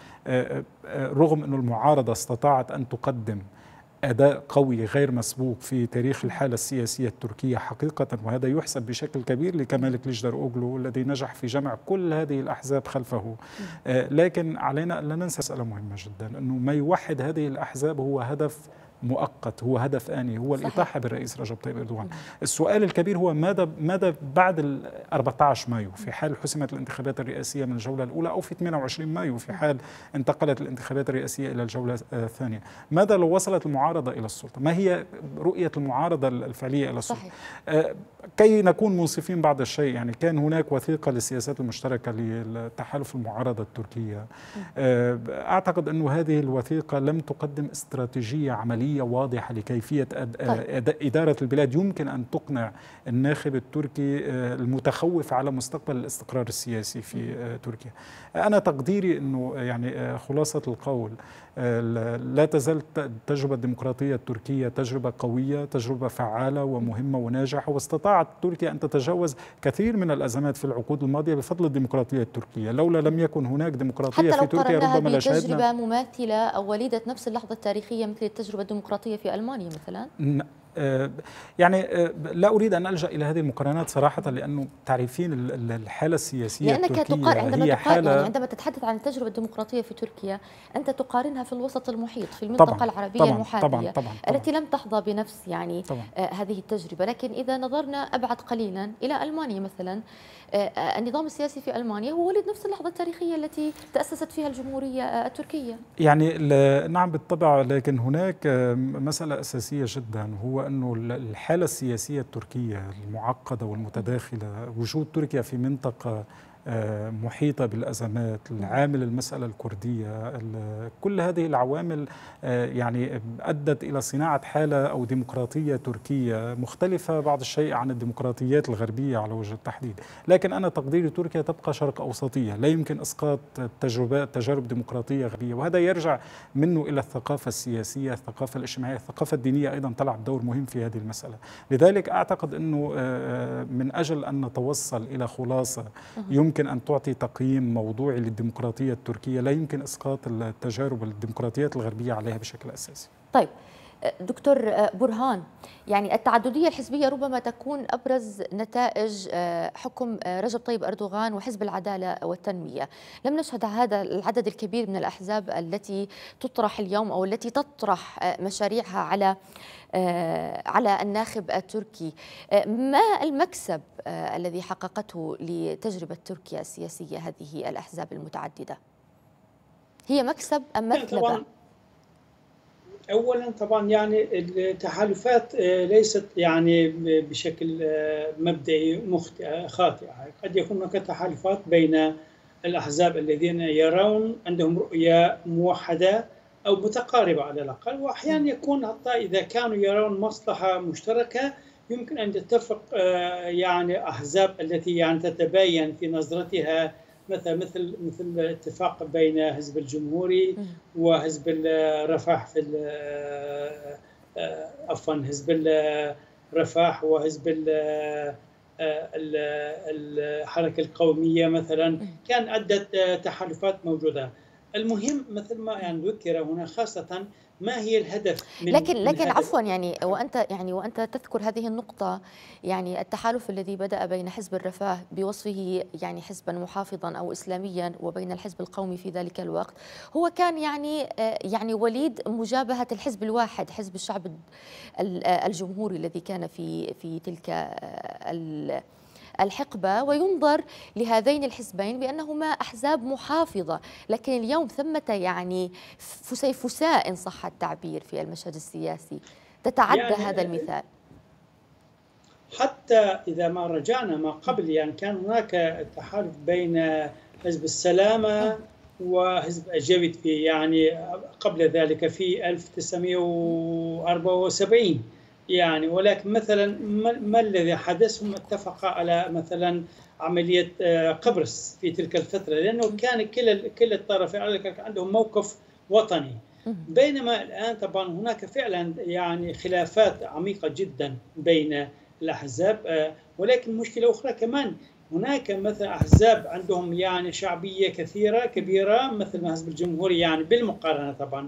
رغم أن المعارضة استطاعت أن تقدم أداء قوي غير مسبوق في تاريخ الحالة السياسية التركية حقيقة، وهذا يحسب بشكل كبير لكمال كليجداروغلو الذي نجح في جمع كل هذه الأحزاب خلفه، لكن علينا أن لا ننسى مسألة مهمة جدا، أنه ما يوحد هذه الأحزاب هو هدف مؤقت، هو هدف آني، هو الإطاحة بالرئيس رجب طيب إردوغان. السؤال الكبير هو ماذا بعد 14 مايو في حال حسمت الانتخابات الرئاسية من الجولة الأولى، أو في 28 مايو في حال انتقلت الانتخابات الرئاسية إلى الجولة الثانية؟ ماذا لو وصلت المعارضة إلى السلطة؟ ما هي رؤية المعارضة الفعلية إلى السلطة؟ كي نكون منصفين بعض الشيء، يعني كان هناك وثيقة للسياسات المشتركة للتحالف المعارضة التركية. أعتقد أن هذه الوثيقة لم تقدم استراتيجية عملية واضحة لكيفية إدارة البلاد يمكن أن تقنع الناخب التركي المتخوف على مستقبل الاستقرار السياسي في تركيا. أنا تقديري أنه يعني خلاصة القول، لا تزال التجربة الديمقراطية التركية تجربة قوية، تجربة فعالة ومهمة وناجحة، واستطاعت تركيا أن تتجاوز كثير من الأزمات في العقود الماضية بفضل الديمقراطية التركية. لولا لم يكن هناك ديمقراطية في تركيا ربما لشهدنا تجربة مماثلة أو وليدة نفس اللحظة التاريخية مثل التجربة الديمقراطية في ألمانيا مثلا. يعني لا أريد أن ألجأ إلى هذه المقارنات صراحة، لأنه تعرفين الحالة السياسية التركية هي حالة، يعني عندما تتحدث عن التجربة الديمقراطية في تركيا أنت تقارنها في الوسط المحيط، في المنطقة العربية المحاذية التي لم تحظى بنفس يعني هذه التجربة. لكن إذا نظرنا أبعد قليلا إلى ألمانيا مثلا، النظام السياسي في ألمانيا هو ولد نفس اللحظة التاريخية التي تأسست فيها الجمهورية التركية. يعني نعم بالطبع، لكن هناك مسألة أساسية جدا، هو أنه الحالة السياسية التركية المعقدة والمتداخلة، وجود تركيا في منطقة محيطة بالأزمات، العامل المسألة الكردية، كل هذه العوامل يعني أدت إلى صناعة حالة أو ديمقراطية تركية مختلفة بعض الشيء عن الديمقراطيات الغربية على وجه التحديد. لكن أنا تقديري تركيا تبقى شرق أوسطية، لا يمكن إسقاط تجارب ديمقراطية غربية، وهذا يرجع منه إلى الثقافة السياسية، الثقافة الاجتماعية، الثقافة الدينية أيضا تلعب دور مهم في هذه المسألة. لذلك أعتقد أنه من أجل أن نتوصل إلى خلاصة يمكن أن تعطي تقييم موضوعي للديمقراطية التركية، لا يمكن إسقاط التجارب الديمقراطيات الغربية عليها بشكل أساسي. طيب دكتور برهان، يعني التعددية الحزبية ربما تكون أبرز نتائج حكم رجب طيب أردوغان وحزب العدالة والتنمية. لم نشهد هذا العدد الكبير من الأحزاب التي تطرح اليوم أو التي تطرح مشاريعها على الناخب التركي. ما المكسب الذي حققته لتجربة تركيا السياسية هذه الأحزاب المتعددة؟ هي مكسب أم مثلبة؟ أولا طبعا يعني التحالفات ليست يعني بشكل مبدئي خاطئة. قد يكون هناك تحالفات بين الأحزاب الذين يرون عندهم رؤية موحدة أو متقاربة على الأقل، وأحيانا يكون حتى إذا كانوا يرون مصلحة مشتركة يمكن أن تتفق يعني أحزاب التي يعني تتباين في نظرتها، مثل اتفاق بين حزب الجمهوري وحزب الرفاح في حزب الرفاح وحزب الحركة القومية مثلا، كان عدة تحالفات موجودة. المهم مثل ما يعني ذكر هنا خاصة ما هي الهدف من لكن هذا عفوا يعني وانت تذكر هذه النقطة، يعني التحالف الذي بدأ بين حزب الرفاه بوصفه يعني حزبا محافظا او اسلاميا وبين الحزب القومي في ذلك الوقت، هو كان يعني وليد مجابهة الحزب الواحد، حزب الشعب الجمهوري الذي كان في تلك الحقبة، وينظر لهذين الحزبين بأنهما أحزاب محافظة. لكن اليوم ثمة يعني فسيفساء إن صح التعبير في المشهد السياسي تتعدى يعني هذا المثال. حتى إذا ما رجعنا ما قبل، يعني كان هناك تحالف بين حزب السلامة وحزب الجويد في يعني قبل ذلك في 1974 يعني، ولكن مثلا ما الذي حدث؟ هم اتفقا على مثلا عملية قبرص في تلك الفترة، لأنه كان كل الطرفين عندهم موقف وطني. بينما الآن طبعا هناك فعلا يعني خلافات عميقة جدا بين الأحزاب، ولكن مشكلة أخرى كمان، هناك مثلا أحزاب عندهم يعني شعبية كثيرة كبيرة مثل حزب الجمهوري يعني بالمقارنة طبعا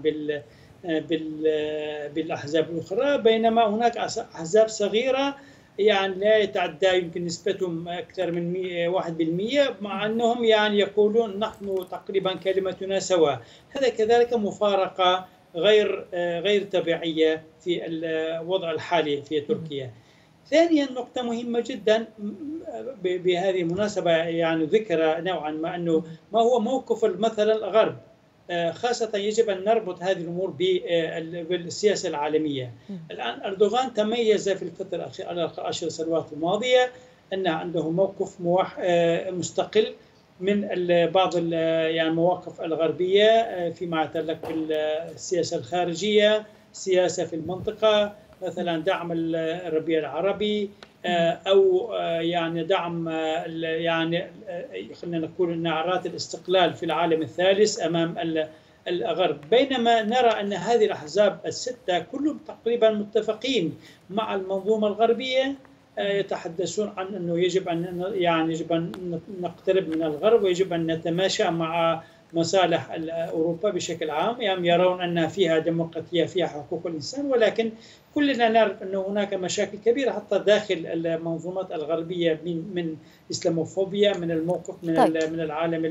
بالأحزاب الأخرى، بينما هناك أحزاب صغيرة يعني لا يتعدى يمكن نسبتهم أكثر من 1%، مع أنهم يعني يقولون نحن تقريبا كلمتنا سواء. هذا كذلك مفارقة غير طبيعية في الوضع الحالي في تركيا. ثانيا نقطة مهمة جدا بهذه المناسبة يعني ذكر نوعا ما أنه ما هو موقف مثلا الغرب، خاصة يجب أن نربط هذه الأمور بالسياسة العالمية. الآن أردوغان تميز في الفترة العشر سنوات الماضية أن عنده موقف مستقل من بعض يعني المواقف الغربية فيما يتعلق بالسياسة الخارجية، سياسة في المنطقة، مثلا دعم الربيع العربي أو يعني دعم يعني خلينا نقول نعرات الاستقلال في العالم الثالث أمام الغرب. بينما نرى أن هذه الأحزاب الستة كلهم تقريبا متفقين مع المنظومة الغربية، يتحدثون عن أنه يجب أن نقترب من الغرب ويجب أن نتماشى مع مصالح أوروبا بشكل عام. يعني يرون أن فيها ديمقراطية، فيها حقوق الإنسان، ولكن كلنا نعرف أن هناك مشاكل كبيرة حتى داخل المنظومات الغربية من إسلاموفوبيا، من الموقف من العالم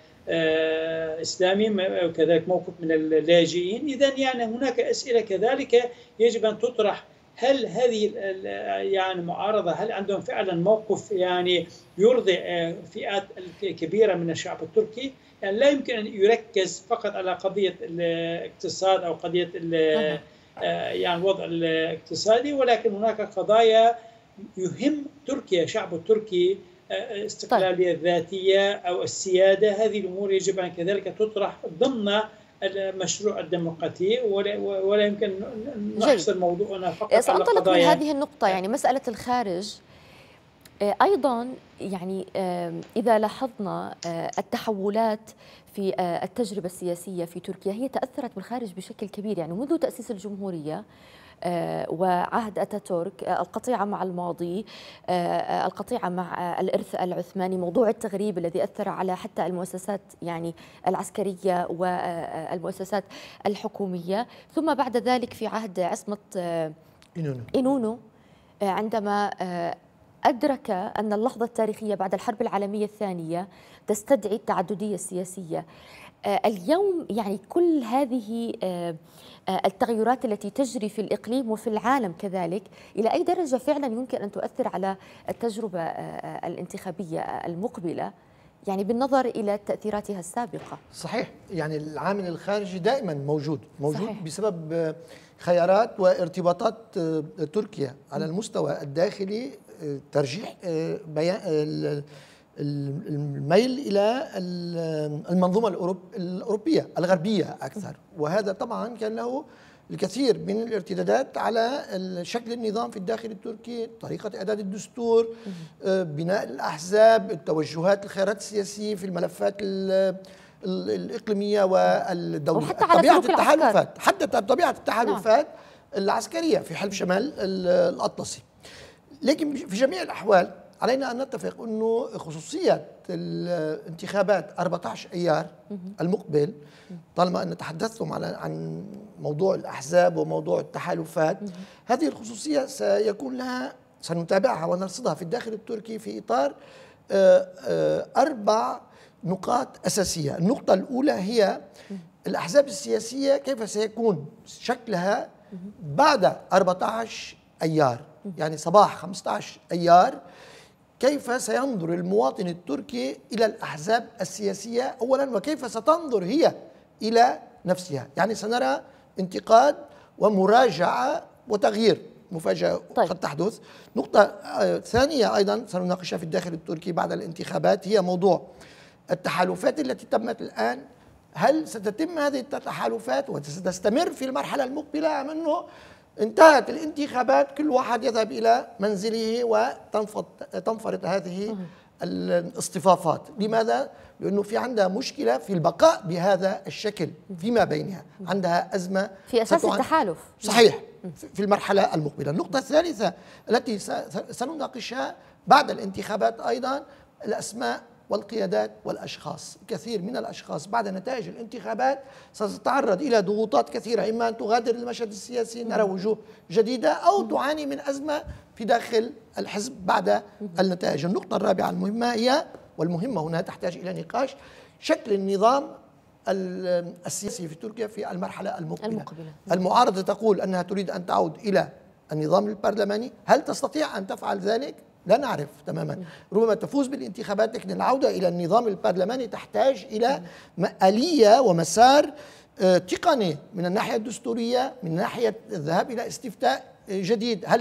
الإسلامي، وكذلك موقف من اللاجئين. إذن يعني هناك أسئلة كذلك يجب أن تطرح. هل هذه يعني معارضة، هل عندهم فعلا موقف يعني يرضي فئات كبيرة من الشعب التركي؟ يعني لا يمكن أن يركز فقط على قضية الاقتصاد أو قضية يعني الوضع الاقتصادي، ولكن هناك قضايا يهم تركيا، شعب التركي، استقلالية الذاتية أو السيادة. هذه الأمور يجب أن كذلك تطرح ضمن المشروع الديمقراطي، ولا يمكن نحصر موضوعنا فقط على سأنطلق قضايا من هذه النقطة، يعني مسألة الخارج أيضا. يعني إذا لاحظنا التحولات في التجربة السياسية في تركيا، هي تأثرت بالخارج بشكل كبير، يعني منذ تأسيس الجمهورية وعهد أتاتورك، القطيعة مع الماضي، القطيعة مع الإرث العثماني، موضوع التغريب الذي أثر على حتى المؤسسات يعني العسكرية والمؤسسات الحكومية، ثم بعد ذلك في عهد عصمة إنونو عندما أدرك أن اللحظة التاريخية بعد الحرب العالمية الثانية تستدعي التعددية السياسية. اليوم يعني كل هذه التغيرات التي تجري في الإقليم وفي العالم كذلك، إلى أي درجة فعلا يمكن أن تؤثر على التجربة الانتخابية المقبلة، يعني بالنظر إلى تأثيراتها السابقة؟ صحيح، يعني العامل الخارجي دائما موجود صحيح. بسبب خيارات وارتباطات تركيا على المستوى الداخلي، ترجيح الميل إلى المنظومة الأوروبية الغربية أكثر، وهذا طبعا كان له الكثير من الارتدادات على شكل النظام في الداخل التركي، طريقة إعداد الدستور، بناء الأحزاب، التوجهات، الخيارات السياسية في الملفات الإقليمية والدولية، وحتى على طبيعة التحالفات، حتى طبيعة التحالفات العسكرية في حلف شمال الأطلسي. لكن في جميع الأحوال علينا أن نتفق أنه خصوصية الانتخابات 14 أيار المقبل، طالما أن تحدثتم عن موضوع الأحزاب وموضوع التحالفات، هذه الخصوصية سنتابعها ونرصدها في الداخل التركي في إطار 4 نقاط أساسية. النقطة الأولى هي الأحزاب السياسية كيف سيكون شكلها بعد 14 أيار، يعني صباح 15 أيار، كيف سينظر المواطن التركي إلى الأحزاب السياسية أولا، وكيف ستنظر هي إلى نفسها. يعني سنرى انتقاد ومراجعة وتغيير، مفاجأة قد تحدث. نقطة ثانية أيضا سنناقشها في الداخل التركي بعد الانتخابات هي موضوع التحالفات التي تمت الآن. هل ستتم هذه التحالفات وستستمر في المرحلة المقبلة، أم أنه انتهت الانتخابات كل واحد يذهب إلى منزله وتنفرط هذه الاصطفافات؟ لماذا؟ لأنه في عندها مشكلة في البقاء بهذا الشكل فيما بينها، عندها أزمة في أساس التحالف. صحيح في المرحلة المقبلة. النقطة الثالثة التي سنناقشها بعد الانتخابات أيضا الأسماء والقيادات والأشخاص. كثير من الأشخاص بعد نتائج الانتخابات ستتعرض إلى ضغوطات كثيرة، إما أن تغادر المشهد السياسي، نرى وجوه جديدة، أو تعاني من أزمة في داخل الحزب بعد النتائج. النقطة الرابعة المهمة هي، والمهمة هنا تحتاج إلى نقاش، شكل النظام السياسي في تركيا في المرحلة المقبلة. المعارضة تقول أنها تريد أن تعود إلى النظام البرلماني. هل تستطيع أن تفعل ذلك؟ لا نعرف تماما. ربما تفوز بالانتخابات، لكن العودة إلى النظام البرلماني تحتاج إلى آلية ومسار تقني من الناحية الدستورية، من ناحية الذهاب إلى استفتاء جديد. هل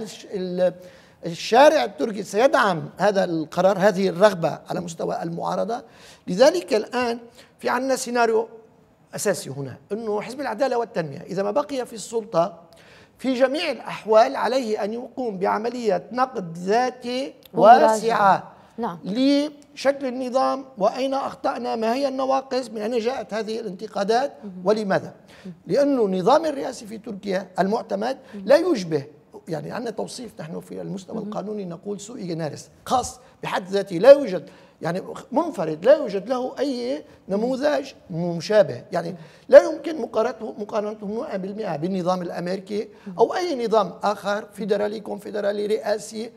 الشارع التركي سيدعم هذا القرار، هذه الرغبة على مستوى المعارضة؟ لذلك الآن في عندنا سيناريو أساسي هنا، أنه حزب العدالة والتنمية إذا ما بقي في السلطة في جميع الأحوال عليه أن يقوم بعملية نقد ذاتي واسعة لشكل النظام، وأين أخطأنا، ما هي النواقص، من أين جاءت هذه الانتقادات ولماذا. لأنه النظام الرئاسي في تركيا المعتمد لا يشبه، يعني عندنا توصيف نحن في المستوى القانوني نقول سوء جنارس، خاص بحد ذاته، لا يوجد يعني منفرد، لا يوجد له أي نموذج مشابه. يعني لا يمكن مقارنته 100% بالنظام الأمريكي أو أي نظام آخر فيدرالي كونفدرالي رئاسي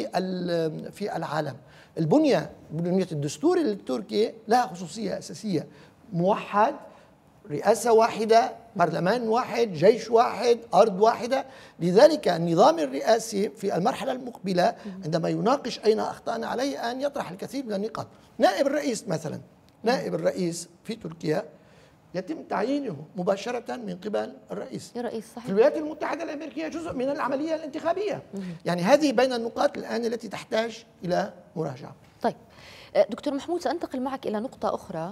في العالم. بنية الدستور التركي لها خصوصية أساسية، موحد، رئاسة واحدة، برلمان واحد، جيش واحد، أرض واحدة. لذلك النظام الرئاسي في المرحلة المقبلة عندما يناقش أين أخطأنا عليه أن يطرح الكثير من النقاط. نائب الرئيس مثلا، نائب الرئيس في تركيا يتم تعيينه مباشرة من قبل الرئيس. صحيح. في الولايات المتحدة الأمريكية جزء من العملية الانتخابية. يعني هذه بين النقاط الآن التي تحتاج إلى مراجعة. طيب دكتور محمود، سأنتقل معك إلى نقطة أخرى،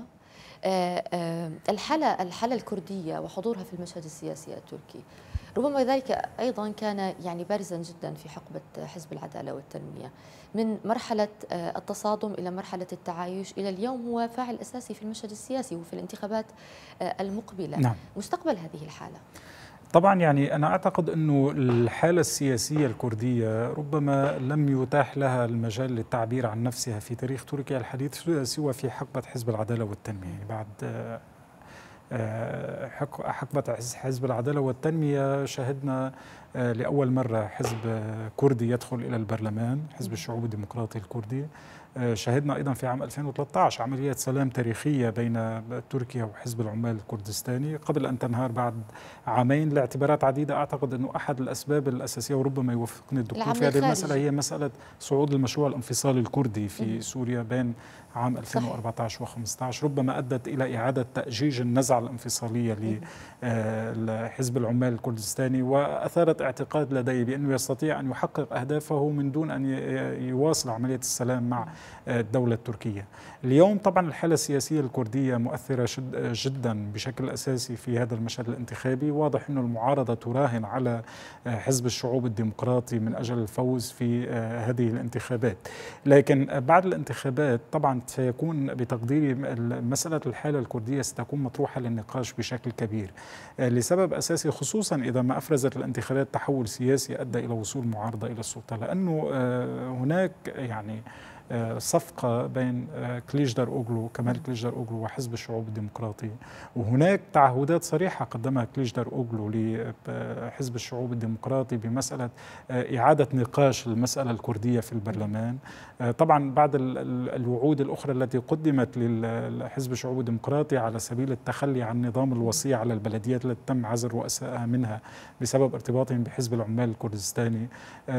الحالة الكردية وحضورها في المشهد السياسي التركي. ربما ذلك أيضا كان يعني بارزا جدا في حقبة حزب العدالة والتنمية، من مرحلة التصادم إلى مرحلة التعايش إلى اليوم هو فاعل أساسي في المشهد السياسي وفي الانتخابات المقبلة. نعم. مستقبل هذه الحالة؟ طبعا يعني أنا أعتقد أنه الحالة السياسية الكردية ربما لم يتاح لها المجال للتعبير عن نفسها في تاريخ تركيا الحديث سوى في حقبة حزب العدالة والتنمية. يعني بعد حقبة حزب العدالة والتنمية شهدنا لأول مرة حزب كردي يدخل إلى البرلمان، حزب الشعوب الديمقراطي الكردي. شهدنا أيضا في عام 2013 عملية سلام تاريخية بين تركيا وحزب العمال الكردستاني قبل أن تنهار بعد عامين لاعتبارات عديدة. أعتقد أنه أحد الأسباب الأساسية، وربما يوافقني الدكتور في هذه المسألة، هي مسألة صعود المشروع الانفصالي الكردي في سوريا بين عام 2014 و15، ربما أدت إلى إعادة تأجيج النزعة الانفصالية لحزب العمال الكردستاني، وأثارت اعتقاد لدي بأنه يستطيع أن يحقق أهدافه من دون أن يواصل عملية السلام مع الدولة التركية. اليوم طبعا الحالة السياسية الكردية مؤثرة جدا بشكل أساسي في هذا المشهد الانتخابي. واضح أن المعارضة تراهن على حزب الشعوب الديمقراطي من أجل الفوز في هذه الانتخابات، لكن بعد الانتخابات طبعا سيكون بتقديري مسألة الحالة الكردية ستكون مطروحة للنقاش بشكل كبير، لسبب أساسي، خصوصا إذا ما أفرزت الانتخابات تحول سياسي أدى إلى وصول معارضة إلى السلطة، لأنه هناك يعني صفقة بين كليجداروغلو كمال كليجداروغلو وحزب الشعوب الديمقراطي، وهناك تعهدات صريحة قدمها كليجداروغلو لحزب الشعوب الديمقراطي بمسألة إعادة نقاش المسألة الكردية في البرلمان. طبعا بعد الوعود الأخرى التي قدمت لحزب الشعوب الديمقراطي على سبيل التخلي عن نظام الوصية على البلديات التي تم عزل رؤسائها منها بسبب ارتباطهم بحزب العمال الكردستاني.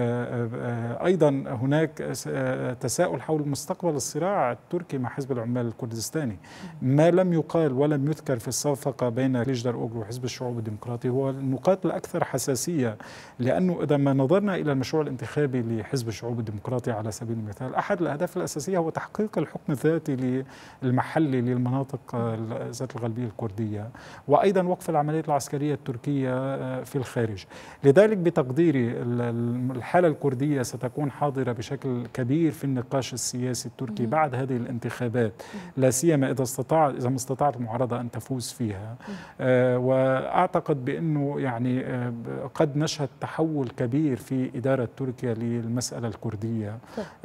أيضا هناك تساؤل حول مستقبل الصراع التركي مع حزب العمال الكردستاني. ما لم يقال ولم يذكر في الصفقة بين كليجداروغلو وحزب الشعوب الديمقراطي هو النقاط الأكثر حساسية، لأنه إذا ما نظرنا إلى المشروع الانتخابي لحزب الشعوب الديمقراطي على سبيل المثال، أحد الأهداف الأساسية هو تحقيق الحكم الذاتي المحلي للمناطق ذات الغالبية الكردية، وأيضا وقف العمليات العسكرية التركية في الخارج. لذلك بتقديري الحالة الكردية ستكون حاضرة بشكل كبير في النقاش السياسي التركي بعد هذه الانتخابات، لا سيما إذا ما استطاعت المعارضة أن تفوز فيها. وأعتقد بأنه يعني قد نشهد تحول كبير في إدارة تركيا للمسألة الكردية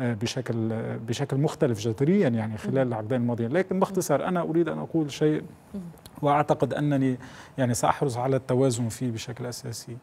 بشكل مختلف جذريا يعني خلال العقدين الماضيين. لكن باختصار أنا أريد أن أقول شيء وأعتقد أنني يعني سأحرص على التوازن فيه بشكل أساسي.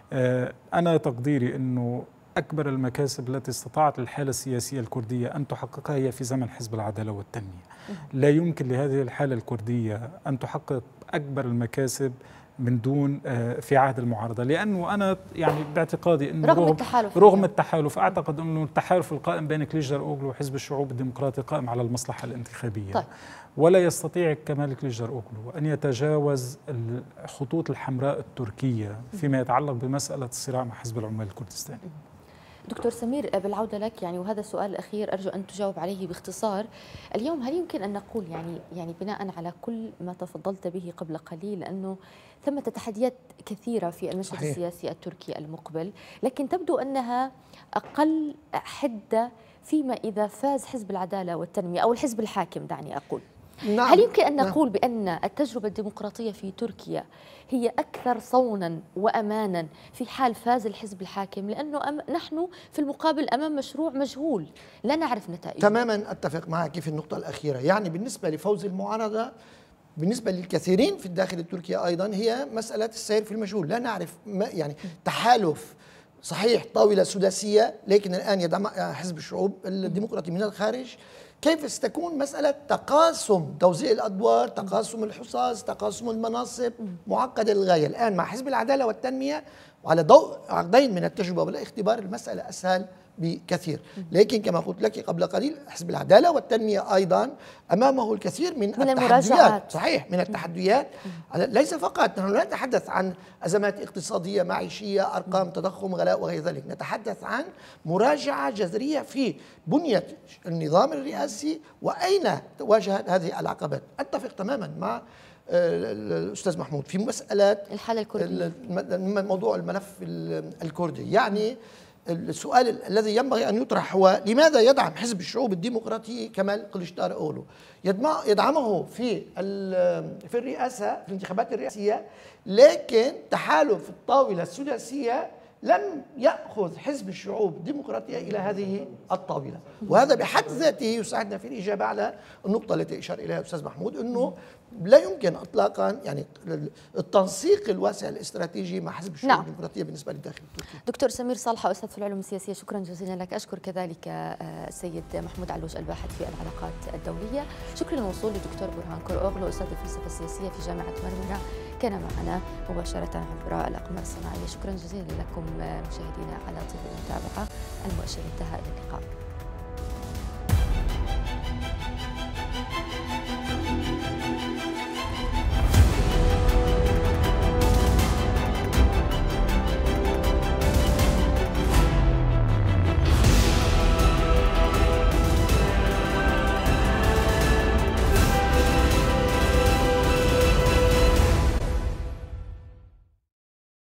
أنا تقديري أنه أكبر المكاسب التي استطاعت الحالة السياسية الكردية أن تحققها هي في زمن حزب العدالة والتنمية. لا يمكن لهذه الحالة الكردية أن تحقق أكبر المكاسب من دون في عهد المعارضة، لأنه أنا يعني باعتقادي أنه رغم التحالف أعتقد أنه التحالف القائم بين كليجداروغلو وحزب الشعوب الديمقراطي قائم على المصلحة الانتخابية. طيب. ولا يستطيع كمال كليجداروغلو أن يتجاوز الخطوط الحمراء التركية فيما يتعلق بمسألة الصراع مع حزب العمال الكردستاني. دكتور سمير، بالعودة لك يعني، وهذا السؤال الأخير أرجو أن تجاوب عليه باختصار. اليوم هل يمكن أن نقول يعني بناء على كل ما تفضلت به قبل قليل، لأنه ثمة تحديات كثيرة في المشهد صحيح. السياسي التركي المقبل، لكن تبدو أنها أقل حدة فيما إذا فاز حزب العدالة والتنمية أو الحزب الحاكم، دعني أقول. نعم. هل يمكن أن نقول بأن التجربة الديمقراطية في تركيا هي أكثر صونا وأمانا في حال فاز الحزب الحاكم، لأنه نحن في المقابل أمام مشروع مجهول لا نعرف نتائجه؟ تماما أتفق معك في النقطة الأخيرة. يعني بالنسبة لفوز المعارضة بالنسبة للكثيرين في الداخل التركي أيضا هي مسألة السير في المجهول، لا نعرف يعني تحالف صحيح طاولة سداسية، لكن الآن يدعم حزب الشعوب الديمقراطي من الخارج. كيف ستكون مسألة تقاسم توزيع الأدوار، تقاسم الحصص، تقاسم المناصب معقدة للغاية. الآن مع حزب العدالة والتنمية وعلى ضوء عقدين من التجربة والاختبار المسألة أسهل بكثير. لكن كما قلت لك قبل قليل حزب العدالة والتنمية أيضا أمامه الكثير من التحديات. صحيح، من التحديات. ليس فقط، نحن لا نتحدث عن أزمات اقتصادية معيشية، أرقام تضخم، غلاء وغير ذلك، نتحدث عن مراجعة جذرية في بنية النظام الرئاسي وأين واجهت هذه العقبات. أتفق تماما مع الأستاذ محمود في مسألة الحالة الكردية، موضوع الملف الكردي. يعني السؤال الذي ينبغي أن يطرح هو لماذا يدعم حزب الشعوب الديمقراطي كمال كليجداروغلو؟ يدعمه في الرئاسة، في الانتخابات الرئاسية، لكن تحالف الطاولة السداسية لم يأخذ حزب الشعوب الديمقراطية إلى هذه الطاولة، وهذا بحد ذاته يساعدنا في الإجابة على النقطة التي أشار إليها الأستاذ محمود، أنه لا يمكن إطلاقا يعني التنسيق الواسع الاستراتيجي مع حزب الشعوب الديمقراطية بالنسبة للداخل التركي. دكتور سمير صالحة، أستاذ في العلوم السياسية، شكرا جزيلا لك. أشكر كذلك السيد محمود علوش الباحث في العلاقات الدولية. شكرا موصول للدكتور برهان كوروغلو أستاذ الفلسفة السياسية في جامعة مرمرة، كان معنا مباشرة عبر الأقمار الصناعية. شكرا جزيلا لكم مشاهدينا على طيب المتابعة. المؤشر انتهى، إلى اللقاء.